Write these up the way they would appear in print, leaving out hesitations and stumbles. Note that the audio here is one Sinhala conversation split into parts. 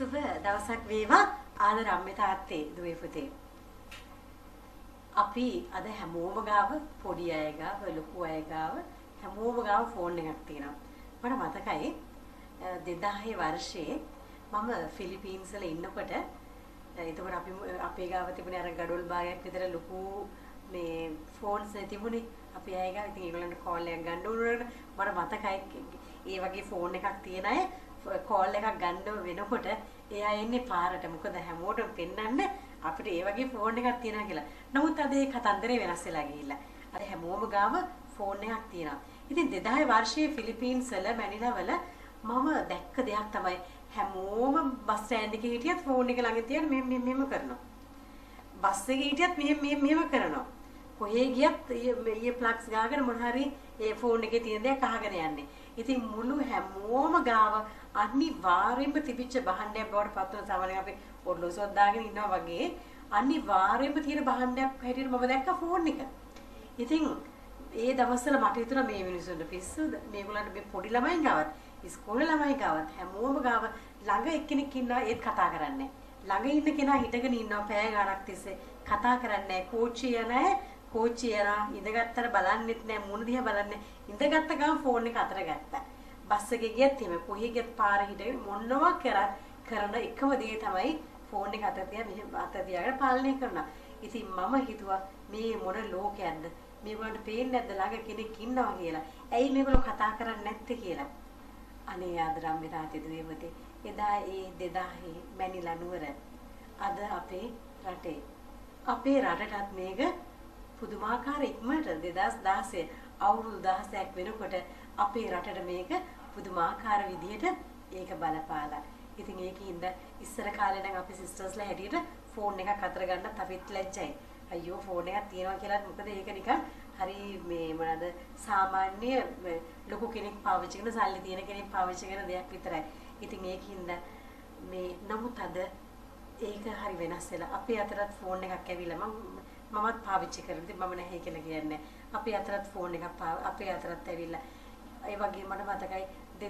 සුබ දවසක් වේවා ආදර අම්මේ තාත්තේ දුවේ පුතේ. අපි අද හැමෝම ගාව පොඩි අය ගාව ලොකු අය ගාව හැමෝම ගාව ෆෝන් එකක් තියෙනවා. මට මතකයි 2000 වර්ෂයේ මම ෆිලිපීන්ස් වල ඉන්නකොට එතකොට අපි අපේ ගාව තිබුණේ අර ගඩොල් භාගයක් විතර ලොකු මේ ෆෝන්ස් තිබුණේ. අපි අය ගාව ඉතින් ඒගොල්ලන්ට කෝල් එකක් ගන්න උනනකොට මට මතකයි ඒ වගේ ෆෝන් එකක් තියෙන අය කෝල් එකක් ගන්න වෙනකොට එයා එන්නේ පාරට. මොකද හැමෝටම පෙන්වන්න අපිට ඒ වගේ ෆෝන් එකක් තියෙනවා කියලා. නමුත් අද ඒ කතන්දරේ වෙනස් වෙලා ගිහිල්ලා. අද හැමෝම ගාව ෆෝන් එකක් තියෙනවා. ඉතින් 2000 වර්ෂයේ ෆිලිපීන්ස් වල මැනිලා වල මම දැක්ක දෙයක් තමයි හැමෝම බස් ස්ටෑන්ඩ් එකේ හිටියත් ෆෝන් එක ළඟ තියන මෙහෙම කරනවා. බස් එකේ හිටියත් මෙහෙම කරනවා. කොහේ ගියත් ඊයේ ප්ලග්ස් ගාගෙන මොන හරි ඒ ෆෝන් එකේ තියෙන දේක් අහගෙන යන්නේ. ඉතින් මුළු හැමෝම ගාව අනිවාර්යෙන්ම තිබිච්ච භාණ්ඩයක් බවට පත් වෙන සමහරවිට අපි ඔඩ්ලොසොත් දාගෙන ඉන්නවා වගේ අනිවාර්යෙන්ම තියෙන භාණ්ඩයක් හැටියට මම දැක්කා ෆෝන් එක. ඉතින් ඒ දවස්වල මට හිතුණා මේ මිනිස්සුන්ට පිස්සුද මේගොල්ලන්ට මේ පොඩි ළමයි ගාවත් ඉස්කෝලේ ළමයි ගාවත් හැමෝම ගාව ළඟ එක්කෙනෙක් ඉන්නවා ඒත් කතා කරන්නේ ළඟ ඉන්න කෙනා හිටගෙන ඉන්නවා පැය ගාණක් තිස්සේ කතා කරන්නේ කෝච්චිය යනවා කෝච්චිය යනවා ඉඳගත්තර බලන්නෙත් නෑ මුණ දිහා බලන්නේ ඉඳගත්ත ගමන් ෆෝන් එක අතර ගත්තා බස් එකේ ගියත් එහෙම කොහේ ගියත් පාර හිටගෙන මොනවා කරන එකම දේ තමයි ෆෝන් එක අත තියාගෙන පාලනය කරනවා. ඉතින් මම හිතුවා මේ මොන ලෝකයක්ද මේගොල්ලන්ට පේන්නේ නැද්ද ළඟ කෙනෙක් ඉන්නවා කියලා. ඇයි මේගොල්ලෝ කතා කරන්නේ නැත්තේ කියලා. අනේ ආදරම් විතාතේ දුවේ පුතේ එදා ඒ 2000 මැනිලා නුවර අද අපේ රටටත් මේක පුදුමාකාර ඉක්මනට 2016 අවුරුදු 16ක් වෙනකොට අපේ රටට මේක පුදුමාකාර විදියට ඒක බලපාලා. ඉතින් ඒකින්ද ඉස්සර කාලේ නම් අපි සිස්ටර්ස්ලා හැටියට ෆෝන් එකක් අතර ගන්නත් අපිත් ලැජ්ජයි. අයියෝ ෆෝන් එකක් තියෙනවා කියලා මොකද ඒක නිකන් හරි මේ මොනවාද සාමාන්‍ය ලොකු කෙනෙක් පාවිච්චි කරන සල්ලි තියෙන කෙනෙක් පාවිච්චි කරන දෙයක් විතරයි. ඉතින් ඒකින්ද මේ නමුත් අද ඒක හරි වෙනස් වෙලා අපේ අතරත් ෆෝන් එකක් ඇවිල්ලා මමත් පාවිච්චි කරනවා. ඉතින් මම නැහැ කියලා කියන්නේ. අපේ අතරත් ෆෝන් එකක් අපේ අතරත් ඇවිල්ලා. ඒ වගේ මට මතකයි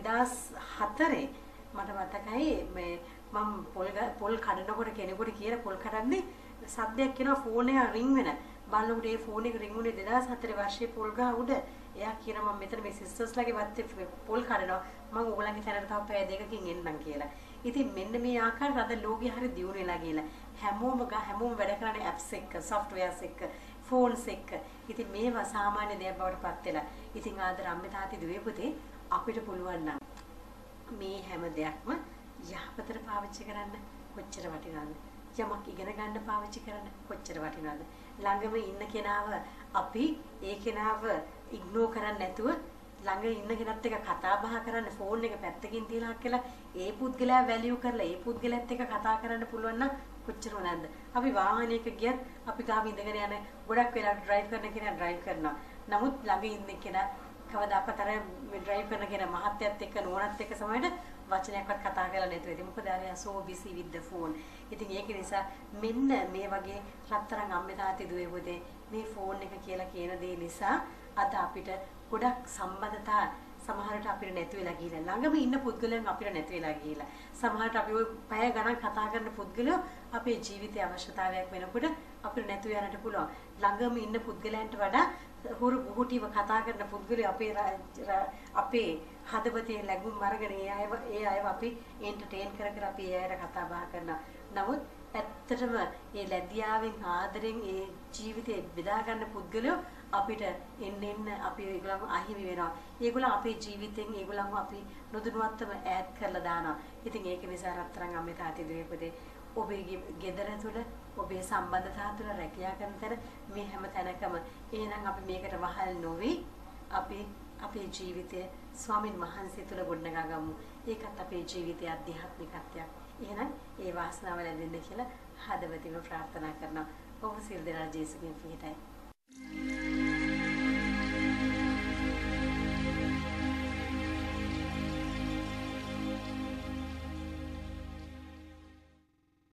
2004 මට මතකයි මේ මම පොල් කඩනකොට කෙනෙකුට කියලා පොල් කඩන්නේ සද්දයක් එනවා ෆෝන් එක රින් වෙන. බලනකොට ඒ ෆෝන් එක රින් වුණේ 2004 වර්ෂයේ පොල් ගහ උඩ. එයා කියනවා මම මෙතන මේ සිස්ටර්ස්ලාගේ වත්තේ පොල් කඩනවා. මම ඕගොල්ලන්ගේ තැනට තව පැය දෙකකින් එන්නම් කියලා. ඉතින් මෙන්න මේ ආකාරයට අද ලෝකෙ හරි දියුණු වෙලා ගිහලා හැමෝම වැඩ කරන්නේ ඇප්ස් එක්ක, සොෆ්ට්වෙයාර්ස් එක්ක, ෆෝන්ස් එක්ක. ඉතින් මේවා සාමාන්‍ය දෙයක් බවට පත් වෙලා. ඉතින් ආදර අම්මේ තාත්තේ දුවේ පුතේ අපිට පුළුවන් නම් මේ හැම දෙයක්ම යහපතට පාවිච්චි කරන්න කොච්චර වටිනවද? යමක් ඉගෙන ගන්න පාවිච්චි කරන්න කොච්චර වටිනවද? ළඟම ඉන්න කෙනාව අපි ඒ කෙනාව ඉග්නෝර් කරන්නේ නැතුව ළඟ ඉන්න කෙනත් එක්ක කතා බහ කරන්න ෆෝන් එක පැත්තකින් තියලා කියලා ඒ පුද්ගලයා වැලියු කරලා ඒ පුද්ගලයාත් එක්ක කතා කරන්න පුළුවන් නම් කොච්චර හොඳද? අපි වාහනයක ගියත් අපි ගාව ඉඳගෙන යන ගොඩක් වෙලාවට ඩ්‍රයිව් කරන කෙනා ඩ්‍රයිව් කරනවා. නමුත් ළඟ ඉන්න කෙනා කවදාකවත් අර ඩ්‍රයිව් කරන කෙනා මහත්යත් එක්ක නෝනත් එක්ක සමහරට වචනයක්වත් කතා කරලා නැතුව ඉතින් මොකද අර so busy with the phone. ඉතින් ඒක නිසා මෙන්න මේ වගේ රත්තරන් අම්මේ තාත්තේ දුවේ පුතේ මේ ෆෝන් එක කියලා කියන දේ නිසා අද අපිට ගොඩක් සම්බන්ධතා සමහරට අපිට නැති වෙලා ගිහිල්ලා ළඟම ඉන්න පුද්ගලයන් අපිට නැති වෙලා ගිහිල්ලා සමහරට අපි ওই පැය ගණන් කතා කරන පුද්ගලයෝ අපේ ජීවිතයේ අවශ්‍යතාවයක් වෙනකොට අපිට නැතු යන්නට පුළුවන්. ළඟම ඉන්න පුද්ගලයන්ට වඩා හුරු බුහුටිව කතා කරන පුද්ගලයෝ අපේ හදවතේ ලැබුම් අරගෙන ඒ අයව අපි එන්ටර්ටේන් කර අපි ඒ අයට කතා බහ කරනවා. නමුත් ඇත්තටම මේ ලැබියාවෙන් ආදරෙන් ඒ ජීවිතේ බෙදා ගන්න පුද්ගලයෝ අපිට එන්න අපි ඒගොල්ලන්ව අහිමි වෙනවා. ඒගොල්ලෝ අපේ ජීවිතෙන් ඒගොල්ලන්ව අපි නොදැනුවත්වම ඈත් කරලා දානවා. ඉතින් ඒක නිසා රත්තරන් අම්මේ තාත්තේ දුවේ පුතේ ඔබේ ගෙදර තුළ ඔබේ සම්බන්ධතා තුළ රැකියා කරන තැන මේ හැම තැනකම එහෙනම් අපි මේකට වහල් නොවි අපේ ජීවිතය ස්වාමින් වහන්සේ තුළ ගොඩනගා ගමු. ඒකත් අපේ ජීවිතයේ අධ්‍යාත්මිකත්වයක්. එහෙනම් ඒ වාසනාව ලැබෙන්න කියලා හදවතින්ම ප්‍රාර්ථනා කරනවා. ඔබ සියලු දෙනා ජේසුස්ගෙන් පිහිටයි.